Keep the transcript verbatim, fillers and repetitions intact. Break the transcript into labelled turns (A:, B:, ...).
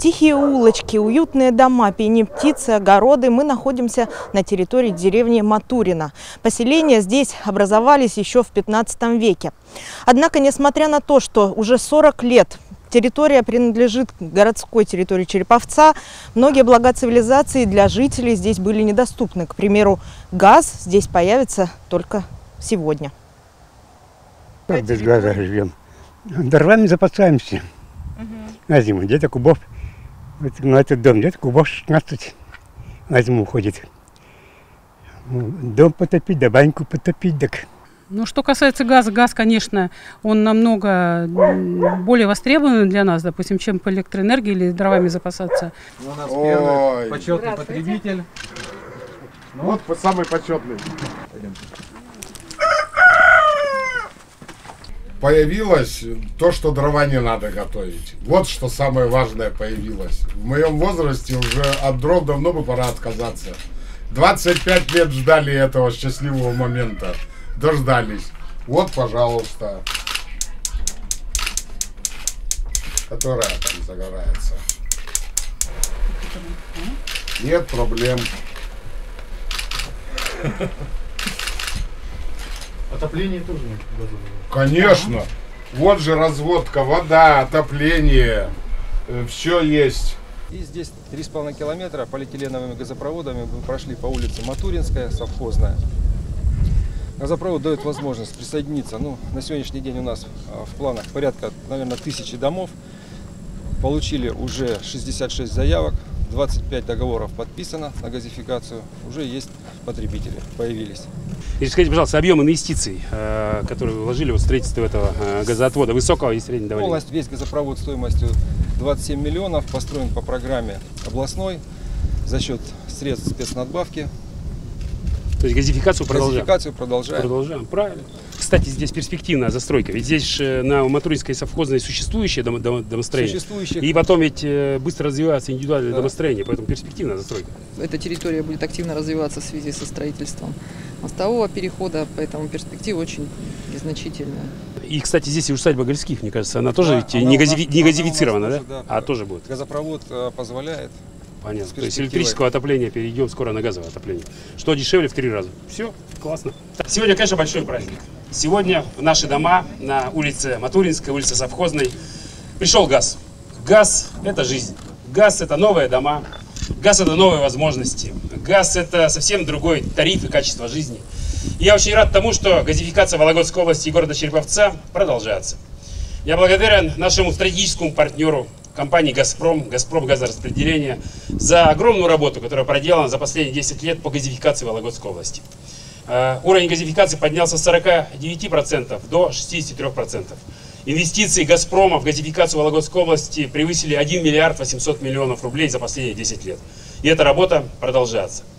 A: Тихие улочки, уютные дома, пение птицы, огороды. Мы находимся на территории деревни Матурино. Поселения здесь образовались еще в пятнадцатом веке. Однако, несмотря на то, что уже сорок лет территория принадлежит городской территории Череповца, многие блага цивилизации для жителей здесь были недоступны. К примеру, газ здесь появится только сегодня.
B: Как без газа живем? Дровами запасаемся. Угу. На зиму где-то кубов, на этот дом где-то кубов шестнадцать на зиму уходит. Дом потопить, да баньку потопить, так.
C: Ну, что касается газа, газ, конечно, он намного более востребован для нас, допустим, чем по электроэнергии или дровами запасаться.
D: У нас первый почетный потребитель.
E: Ну, вот самый почетный. Появилось то, что дрова не надо готовить. Вот что самое важное появилось. В моем возрасте уже от дров давно бы пора отказаться. двадцать пять лет ждали этого счастливого момента. Дождались. Вот, пожалуйста. Которая там загорается. Нет проблем.
D: Отопление тоже нет?
E: Конечно. Вот же разводка, вода, отопление. Все есть.
F: И здесь три с половиной километра полиэтиленовыми газопроводами мы прошли по улице Матуринская, совхозная. Газопровод дает возможность присоединиться. Ну, на сегодняшний день у нас в планах порядка, наверное, тысячи домов. Получили уже шестьдесят шесть заявок, двадцать пять договоров подписано на газификацию. Уже есть потребители, появились.
G: И скажите, пожалуйста, объем инвестиций, которые вы вложили в строительство этого газоотвода, высокого и среднего давления?
F: Полностью весь газопровод стоимостью двадцать семь миллионов, построен по программе областной за счет средств спецнадбавки.
G: То есть газификацию продолжаем?
F: Газификацию продолжаем.
G: Продолжаем, правильно. Кстати, здесь перспективная застройка. Ведь здесь же на Матуринской совхозной существующее дом, дом, домостроение.
F: Существующих... И
G: потом ведь быстро развивается индивидуальное да. домостроение, поэтому перспективная застройка.
H: Эта территория будет активно развиваться в связи со строительством мостового перехода, поэтому перспектива очень незначительная.
G: И, кстати, здесь и усадьба Гольских, мне кажется, она тоже да, ведь она не, гази... не газифицирована, да? Тоже, да? А тоже будет.
F: Газопровод а, позволяет.
G: Понятно. То есть электрического отопления перейдем скоро на газовое отопление. Что дешевле в три раза. Все, классно. Сегодня, конечно, большой праздник. Сегодня в наши дома на улице Матуринской, улице Совхозной пришел газ. Газ – это жизнь. Газ – это новые дома. Газ – это новые возможности. Газ – это совсем другой тариф и качество жизни. И я очень рад тому, что газификация Вологодской области и города Череповца продолжается. Я благодарен нашему стратегическому партнеру, компании «Газпром», «Газпром газораспределение», за огромную работу, которая проделана за последние десять лет по газификации Вологодской области. Уровень газификации поднялся с сорока девяти процентов до шестидесяти трёх процентов. Инвестиции «Газпрома» в газификацию Вологодской области превысили один миллиард восемьсот миллионов рублей за последние десять лет. И эта работа продолжается.